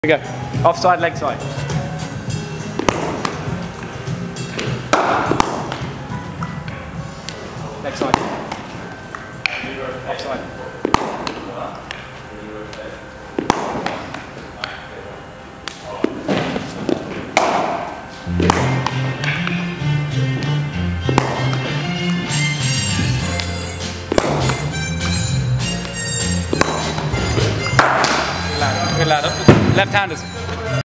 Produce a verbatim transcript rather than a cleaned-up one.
Here we go. Offside, leg side. Leg side. Offside. Good lad. Good lad. Left-handers.